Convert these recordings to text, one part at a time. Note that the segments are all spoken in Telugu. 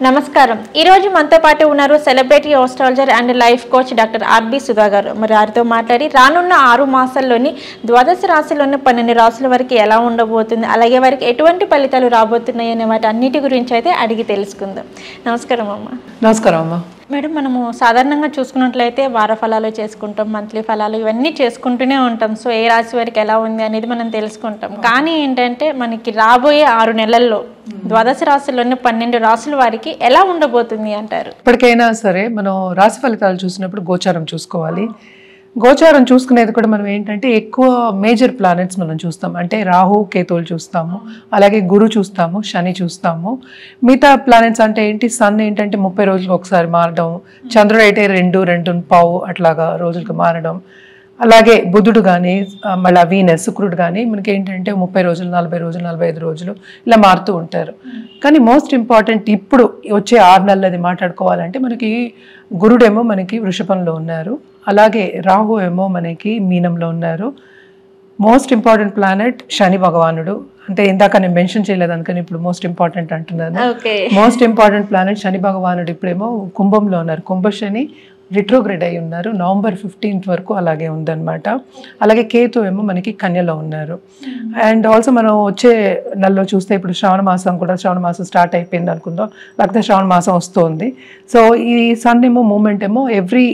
నమస్కారం. ఈ రోజు మనతో పాటు ఉన్నారు celebrity astrologer and life coach doctor R B Sudha garu. మరి వారితో మాట్లాడి రానున్న 6 మాసాల్లోని ద్వాదశ రాశుల్లోని 12 రాశుల వరకు ఎలా ఉండబోతుంది, అలాగే వారికి ఎటువంటి ఫలితాలు రాబోతున్నాయి అనే వాటి అన్నిటి గురించి అయితే అడిగి తెలుసుకుందాం. నమస్కారం అమ్మ. నమస్కారం అమ్మ. మేడం, మనము సాధారణంగా చూసుకున్నట్లయితే వార ఫలాలు చేసుకుంటాం, మంత్లీ ఫలాలు ఇవన్నీ చేసుకుంటూనే ఉంటాం. సో ఏ రాశి వారికి ఎలా ఉంది అనేది మనం తెలుసుకుంటాం. కానీ ఏంటంటే మనకి రాబోయే 6 నెలల్లో ద్వాదశ రాశుల్లోని 12 రాశుల వారికి ఎలా ఉండబోతుంది అంటారు? ఇప్పటికైనా సరే మనం రాశి ఫలితాలు చూసినప్పుడు గోచారం చూసుకోవాలి. గోచారం చూసుకునేది కూడా మనం ఏంటంటే ఎక్కువ మేజర్ ప్లానెట్స్ మనం చూస్తాం. అంటే రాహు కేతువులు చూస్తాము, అలాగే గురు చూస్తాము, శని చూస్తాము. మిగతా ప్లానెట్స్ అంటే ఏంటి, సన్ ఏంటంటే 30 రోజులకు ఒకసారి మారడం, చంద్రుడు అయితే 2.5 అట్లాగా రోజులకు మారడం, అలాగే బుధుడు కానీ మళ్ళీ వీనస్ శుక్రుడు కానీ మనకి ఏంటంటే 30 రోజులు, 40 రోజులు, 45 రోజులు ఇలా మారుతూ ఉంటారు. కానీ మోస్ట్ ఇంపార్టెంట్ ఇప్పుడు వచ్చే 6 నెలలది మాట్లాడుకోవాలంటే మనకి గురుడేమో మనకి వృషభంలో ఉన్నారు, అలాగే రాహు ఏమో మనకి మీనంలో ఉన్నారు. మోస్ట్ ఇంపార్టెంట్ ప్లానెట్ శని భగవానుడు. అంటే ఇందాక నేను మెన్షన్ చేయలేదు అందుకని ఇప్పుడు మోస్ట్ ఇంపార్టెంట్ అంటున్నాను. మోస్ట్ ఇంపార్టెంట్ ప్లానెట్ శని భగవానుడు ఇప్పుడేమో కుంభంలో ఉన్నారు. కుంభ శని రిట్రోగ్రేడ్ అయి ఉన్నారు. నవంబర్ 15th వరకు అలాగే ఉందన్నమాట. అలాగే కేతు ఏమో మనకి కన్యలో ఉన్నారు. అండ్ ఆల్సో మనం వచ్చే నెలలో చూస్తే ఇప్పుడు శ్రావణ మాసం స్టార్ట్ అయిపోయింది అనుకుందాం, లేకపోతే శ్రావణ మాసం వస్తుంది. సో ఈ సన్ ఏమో మూమెంట్ ఏమో ఎవ్రీ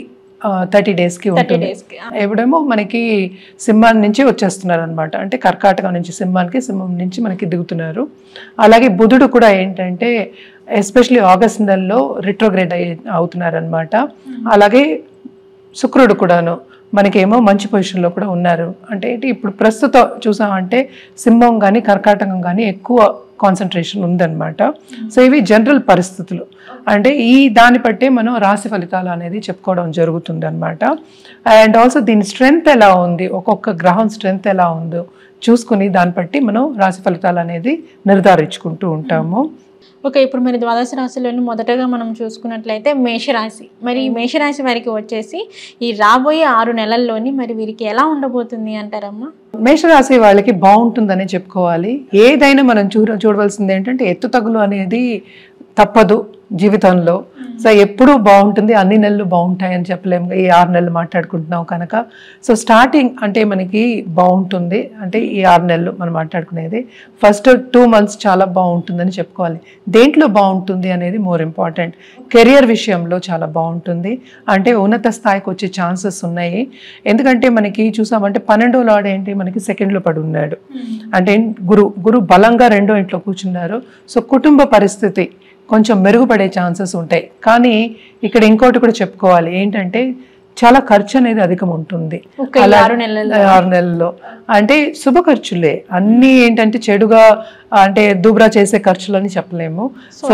30 daysకి ఉంటుంది. ఎప్పుడేమో మనకి సింహం నుంచి వచ్చేస్తున్నారు అనమాట. అంటే కర్కాటకం నుంచి సింహానికి, సింహం నుంచి మనకి దిగుతున్నారు. అలాగే బుధుడు కూడా ఏంటంటే ఎస్పెషలీ ఆగస్ట్ నెలలో రిట్రోగ్రేడ్ అవుతున్నారు అనమాట. అలాగే శుక్రుడు కూడాను మనకేమో మంచి పొజిషన్లో కూడా ఉన్నారు. అంటే ఇప్పుడు ప్రస్తుతం చూసామంటే సింహం కానీ కర్కాటకం కానీ ఎక్కువ కాన్సన్ట్రేషన్ ఉందన్నమాట. సో ఇవి జనరల్ పరిస్థితులు. అంటే ఈ దాన్ని బట్టే మనం రాశి ఫలితాలు అనేది చెప్పుకోవడం జరుగుతుంది అనమాట. అండ్ ఆల్సో దీని స్ట్రెంగ్త్ ఎలా ఉంది, ఒక్కొక్క గ్రహం స్ట్రెంగ్త్ ఎలా ఉందో చూసుకుని దాన్ని బట్టి మనం రాశి ఫలితాలు అనేది నిర్ధారించుకుంటూ ఉంటాము. ఓకే, ఇప్పుడు మరి ద్వాదశ రాశిలోని మొదటగా మనం చూసుకున్నట్లయితే మేషరాశి. మరి ఈ మేషరాశి వారికి వచ్చేసి ఈ రాబోయే 6 నెలల్లోని మరి వీరికి ఎలా ఉండబోతుంది అంటారమ్మా? మేషరాశి వాళ్ళకి బాగుంటుందనే చెప్పుకోవాలి. ఏదైనా మనం చూడవలసింది ఏంటంటే ఎత్తు తగులు అనేది తప్పదు జీవితంలో. సో ఎప్పుడూ బాగుంటుంది, అన్ని నెలలు బాగుంటాయని చెప్పలేము. ఈ 6 నెలలు మాట్లాడుకుంటున్నాం కనుక సో స్టార్టింగ్ అంటే మనకి బాగుంటుంది. అంటే ఈ 6 నెలలు మనం మాట్లాడుకునేది ఫస్ట్ 2 months చాలా బాగుంటుందని చెప్పుకోవాలి. దేంట్లో బాగుంటుంది అనేది మోర్ ఇంపార్టెంట్. కెరియర్ విషయంలో చాలా బాగుంటుంది. అంటే ఉన్నత స్థాయికి వచ్చే ఛాన్సెస్ ఉన్నాయి. ఎందుకంటే మనకి చూసామంటే 12వ లార్డ్ ఏంటి మనకి 2nd పడి ఉన్నాడు. అంటే గురు బలంగా 2వ ఇంట్లో కూర్చున్నారు. సో కుటుంబ పరిస్థితి కొంచెం మెరుగుపడే ఛాన్సెస్ ఉంటాయి. కానీ ఇక్కడ ఇంకోటి కూడా చెప్పుకోవాలి ఏంటంటే చాలా ఖర్చు అనేది అధికం ఉంటుంది 6 నెలల్లో. అంటే శుభ ఖర్చులే అన్నీ ఏంటంటే చెడుగా అంటే దుబ్రా చేసే ఖర్చులు అని చెప్పలేము. సో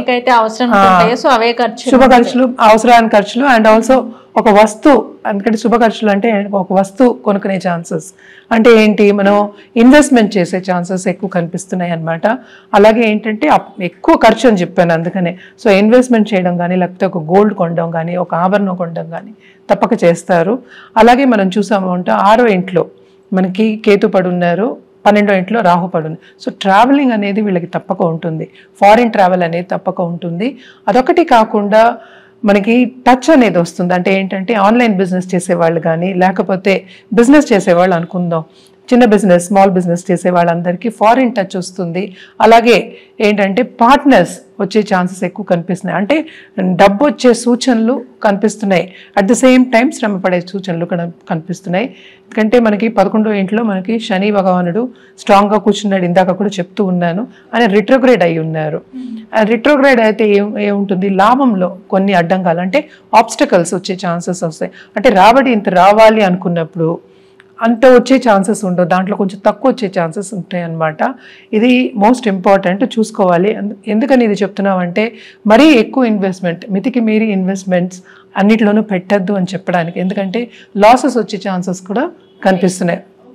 శుభ ఖర్చులు, అవసరానికి ఖర్చులు అండ్ ఆల్సో ఒక వస్తువు, ఎందుకంటే శుభ ఖర్చులు అంటే ఒక వస్తువు కొనుక్కునే ఛాన్సెస్ అంటే ఏంటి, మనం ఇన్వెస్ట్మెంట్ చేసే ఛాన్సెస్ ఎక్కువ కనిపిస్తున్నాయి అన్నమాట. అలాగే ఏంటంటే ఎక్కువ ఖర్చు అని చెప్పాను అందుకనే. సో ఇన్వెస్ట్మెంట్ చేయడం కానీ, లేకపోతే ఒక గోల్డ్ కొనడం కానీ, ఒక ఆభరణం కొనడం కానీ తప్పక చేస్తారు. అలాగే మనం చూసాము అంటే 6వ ఇంట్లో మనకి కేతు పడి ఉన్నారు, 12వ ఇంట్లో రాహు పడి ఉంది. సో ట్రావెలింగ్ అనేది వీళ్ళకి తప్పక ఉంటుంది. ఫారిన్ ట్రావెల్ అనేది తప్పక ఉంటుంది. అదొకటి కాకుండా మనకి టచ్ అనేది వస్తుంది. అంటే ఏంటంటే ఆన్లైన్ బిజినెస్ చేసేవాళ్ళు కానీ, లేకపోతే బిజినెస్ చేసేవాళ్ళు అనుకుందాం, చిన్న బిజినెస్, స్మాల్ బిజినెస్ చేసే వాళ్ళందరికీ ఫారిన్ టచ్ వస్తుంది. అలాగే ఏంటంటే పార్ట్నర్స్ వచ్చే ఛాన్సెస్ ఎక్కువ కనిపిస్తున్నాయి. అంటే డబ్బు వచ్చే సూచనలు కనిపిస్తున్నాయి. అట్ ద సేమ్ టైం శ్రమ పడే సూచనలు కనిపిస్తున్నాయి. ఎందుకంటే మనకి 11వ ఇంట్లో మనకి శని భగవానుడు స్ట్రాంగ్గా కూర్చున్నాడు, ఇందాక కూడా చెప్తూ ఉన్నాను. ఆయన రిట్రోగ్రేడ్ అయి ఉన్నారు. రిట్రోగ్రేడ్ అయితే ఏముంటుంది, లాభంలో కొన్ని అడ్డంకాలు అంటే ఆబ్స్టకల్స్ వచ్చే ఛాన్సెస్ వస్తాయి. అంటే రాబడి ఇంత రావాలి అనుకున్నప్పుడు అంత వచ్చే ఛాన్సెస్ ఉండవు, దాంట్లో కొంచెం తక్కువ వచ్చే ఛాన్సెస్ ఉంటాయి అన్నమాట. ఇది మోస్ట్ ఇంపార్టెంట్ చూసుకోవాలి. ఎందుకని ఇది చెప్తున్నామంటే మరీ ఎక్కువ ఇన్వెస్ట్మెంట్, మితికి మీరి ఇన్వెస్ట్మెంట్స్ అన్నిట్లోనూ పెట్టద్దు అని చెప్పడానికి. ఎందుకంటే లాసెస్ వచ్చే ఛాన్సెస్ కూడా కనిపిస్తున్నాయి.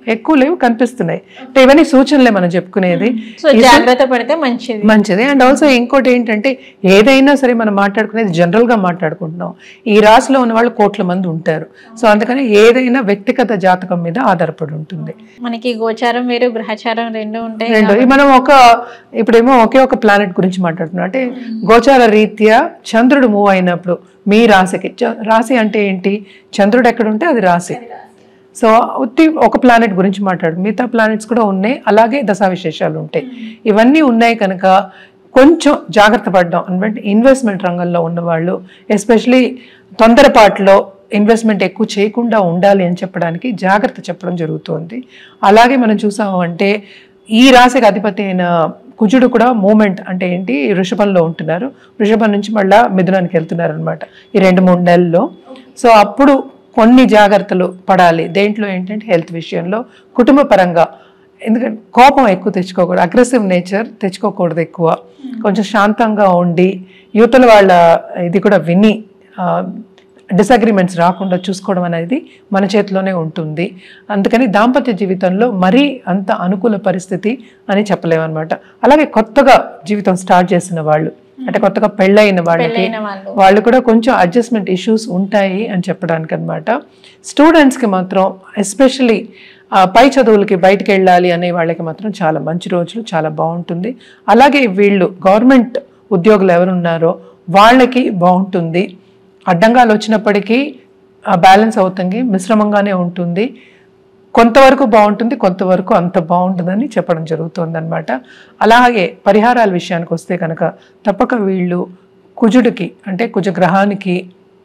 ఎక్కువ లేవు, కనిపిస్తున్నాయి. అంటే ఇవన్నీ సూచనలే మనం చెప్పుకునేది. సో జాగ్రత్త పడితే మంచిది. అండ్ ఆల్సో ఇంకోటి ఏంటంటే ఏదైనా సరే మనం మాట్లాడుకునేది జనరల్ గా మాట్లాడుకుంటున్నాం. ఈ రాశిలో ఉన్న వాళ్ళు కోట్ల మంది ఉంటారు. సో అందుకని ఏదైనా వ్యక్తిగత జాతకం మీద ఆధారపడి ఉంటుంది. మనకి గోచారం వేరు, గ్రహచారం రెండు ఉంటాయి. మనం ఇప్పుడేమో ఒకే ఒక ప్లానెట్ గురించి మాట్లాడుతున్నాం. అంటే గోచార రీత్యా చంద్రుడు మూవ్ అయినప్పుడు మీ రాశికి, రాశి అంటే ఏంటి, చంద్రుడు ఎక్కడ ఉంటే అది రాశి. సో ఒక ప్లానెట్ గురించి మాట్లాడు, మిగతా ప్లానెట్స్ కూడా ఉన్నాయి, అలాగే దశా విశేషాలు ఉంటాయి. ఇవన్నీ ఉన్నాయి కనుక కొంచెం జాగ్రత్త పడ్డాం అంటే ఇన్వెస్ట్మెంట్ రంగంలో ఉన్నవాళ్ళు ఎస్పెషలీ తొందరపాటులో ఇన్వెస్ట్మెంట్ ఎక్కువ చేయకుండా ఉండాలి అని చెప్పడానికి జాగ్రత్త చెప్పడం జరుగుతుంది. అలాగే మనం చూసాము అంటే ఈ రాశికి అధిపతి అయిన కుజుడు కూడా మూమెంట్ అంటే ఏంటి, వృషభంలో ఉంటున్నారు. వృషభం నుంచి మళ్ళీ మిథునానికి వెళ్తున్నారు అనమాట ఈ 2-3 నెలల్లో. సో అప్పుడు కొన్ని జాగ్రత్తలు పడాలి. దేంట్లో ఏంటంటే హెల్త్ విషయంలో, కుటుంబ పరంగా. ఎందుకంటే కోపం ఎక్కువ తెచ్చుకోకూడదు, అగ్రెసివ్ నేచర్ తెచ్చుకోకూడదు ఎక్కువ. కొంచెం శాంతంగా ఉండి యువతల వాళ్ళ ఇది కూడా విని డిసగ్రిమెంట్స్ రాకుండా చూసుకోవడం అనేది మన చేతిలోనే ఉంటుంది. అందుకని దాంపత్య జీవితంలో మరీ అంత అనుకూల పరిస్థితి అని చెప్పలేమన్నమాట. అలాగే కొత్తగా జీవితం స్టార్ట్ చేసిన వాళ్ళు, అంటే కొత్తగా పెళ్ళైన వాళ్ళకి వాళ్ళు కూడా కొంచెం అడ్జస్ట్మెంట్ ఇష్యూస్ ఉంటాయి అని చెప్పడానికి అనమాట. స్టూడెంట్స్కి మాత్రం ఎస్పెషలీ పై చదువులకి బయటకు వెళ్ళాలి అనే వాళ్ళకి మాత్రం చాలా మంచి రోజులు, చాలా బాగుంటుంది. అలాగే వీళ్ళు గవర్నమెంట్ ఉద్యోగులు ఎవరున్నారో వాళ్ళకి బాగుంటుంది. అడ్డంగాలు వచ్చినప్పటికీ బ్యాలెన్స్ అవుతుంది, మిశ్రమంగానే ఉంటుంది. కొంతవరకు బాగుంటుంది, కొంతవరకు అంత బాగుంటుందని చెప్పడం జరుగుతుంది అనమాట. అలాగే పరిహారాల విషయానికి వస్తే కనుక తప్పక వీళ్ళు కుజుడికి అంటే కుజగ్రహానికి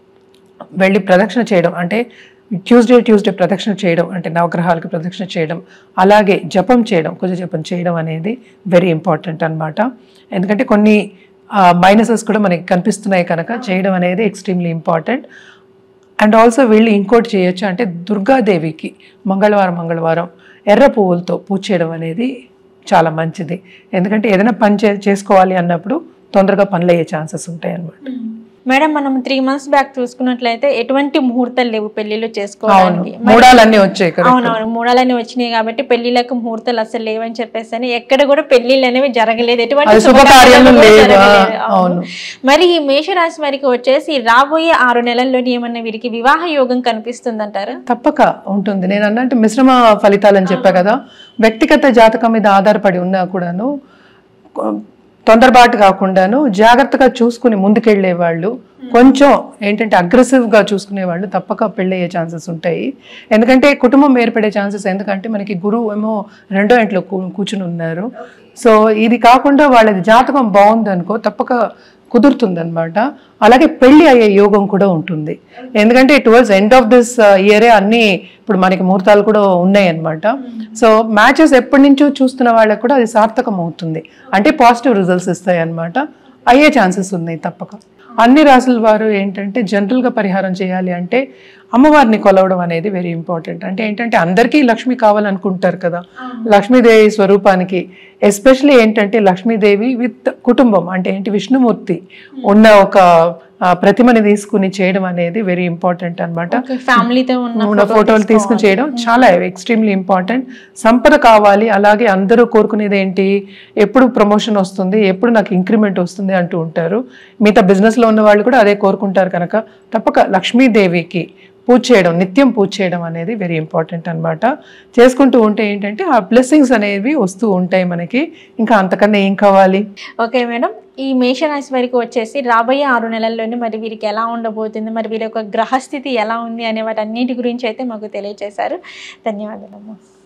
వెళ్ళి ప్రదక్షిణ చేయడం, అంటే ట్యూస్డే ప్రదక్షిణ చేయడం, అంటే నవగ్రహాలకు ప్రదక్షిణ చేయడం, అలాగే జపం చేయడం, కుజ జపం చేయడం అనేది వెరీ ఇంపార్టెంట్ అనమాట. ఎందుకంటే కొన్ని మైనసెస్ కూడా మనకి కనిపిస్తున్నాయి కనుక చేయడం అనేది ఎక్స్ట్రీమ్లీ ఇంపార్టెంట్. అండ్ ఆల్సో వీళ్ళు ఇంకోటి చేయొచ్చు, అంటే దుర్గాదేవికి మంగళవారం ఎర్ర పువ్వులతో పూజ చేయడం అనేది చాలా మంచిది. ఎందుకంటే ఏదైనా పని చేసుకోవాలి అన్నప్పుడు తొందరగా పనులు అయ్యే ఛాన్సెస్ ఉంటాయి అన్నమాట. మేడం, మనం 3 months బ్యాక్ చూసుకున్నట్లయితే ఎటువంటి ముహూర్తాలు లేవు పెళ్లిళ్ళు చేసుకోవడానికి. మూడాలన్నీ వచ్చాయి. అవునవును, మూడాలన్నీ వచ్చినాయి కాబట్టి పెళ్లిళ్ళకు ముహూర్తాలు అసలు లేవని చెప్పేసి అని ఎక్కడ కూడా పెళ్లిళ్ళు అనేవి జరగలేదు, ఎటువంటి శుభకార్యాలు జరగలేదు. మరి ఈ మేషరాశి వారికి వచ్చేసి రాబోయే 6 నెలల్లోని ఏమన్నా వీరికి వివాహ యోగం కనిపిస్తుందంటారా? తప్పక ఉంటుంది. నేను అన్నట్టు మిశ్రమ ఫలితాలని చెప్పా కదా, వ్యక్తిగత జాతకం మీద ఆధారపడి ఉన్నా కూడాను తొందరపాటు కాకుండాను జాగ్రత్తగా చూసుకుని ముందుకెళ్లే వాళ్ళు, కొంచెం ఏంటంటే అగ్రెసివ్గా చూసుకునే వాళ్ళు తప్పక పెళ్ళయ్యే ఛాన్సెస్ ఉంటాయి. ఎందుకంటే కుటుంబం ఏర్పడే ఛాన్సెస్, ఎందుకంటే మనకి గురువు ఏమో 2వ ఇంట్లో కూర్చుని ఉన్నారు. సో ఇది కాకుండా వాళ్ళది జాతకం బాగుందనుకో తప్పక కుదురుతుందన్నమాట. అలాగే పెళ్లి అయ్యే యోగం కూడా ఉంటుంది. ఎందుకంటే టువర్డ్స్ ఎండ్ ఆఫ్ దిస్ ఇయరే అన్ని ఇప్పుడు మనకి ముహూర్తాలు కూడా ఉన్నాయి అన్నమాట. సో మ్యాచెస్ ఎప్పటి నుంచో చూస్తున్న వాళ్ళకి కూడా అది సార్థకం అవుతుంది, అంటే పాజిటివ్ రిజల్ట్స్ ఇస్తాయి అన్నమాట. అయ్యే ఛాన్సెస్ ఉన్నాయి తప్పక. అన్ని రాసుల వారు ఏంటంటే జనరల్గా పరిహారం చేయాలి అంటే అమ్మవారిని కొలవడం అనేది వెరీ ఇంపార్టెంట్. అంటే ఏంటంటే అందరికీ లక్ష్మి కావాలనుకుంటారు కదా, లక్ష్మీదేవి స్వరూపానికి ఎస్పెషలీ ఏంటంటే లక్ష్మీదేవి విత్ కుటుంబం అంటే ఏంటి విష్ణుమూర్తి ఉన్న ఒక ప్రతిమని తీసుకుని చేయడం అనేది వెరీ ఇంపార్టెంట్ అనమాట. ఫ్యామిలీతో ఉన్న ఫోటోలు తీసుకుని చేయడం చాలా ఎక్స్ట్రీమ్లీ ఇంపార్టెంట్. సంపద కావాలి, అలాగే అందరూ కోరుకునేది ఏంటి, ఎప్పుడు ప్రమోషన్ వస్తుంది, ఎప్పుడు నాకు ఇంక్రిమెంట్ వస్తుంది అంటూ ఉంటారు. మిగతా బిజినెస్లో ఉన్న వాళ్ళు కూడా అదే కోరుకుంటారు కనుక తప్పక లక్ష్మీదేవికి పూజ చేయడం, నిత్యం పూజ చేయడం అనేది వెరీ ఇంపార్టెంట్ అనమాట. చేసుకుంటూ ఉంటే ఏంటంటే ఆ బ్లెస్సింగ్స్ అనేవి వస్తూ ఉంటాయి మనకి, ఇంకా అంతకన్నా ఏం కావాలి. ఓకే మేడం, ఈ మేషరాశి వారికి వచ్చేసి రాబోయే 6 నెలల్లోనే మరి వీరికి ఎలా ఉండబోతుంది, మరి వీరి యొక్క గ్రహస్థితి ఎలా ఉంది అనే వాటి అన్నిటి గురించి అయితే మాకు తెలియజేశారు. ధన్యవాదాలు.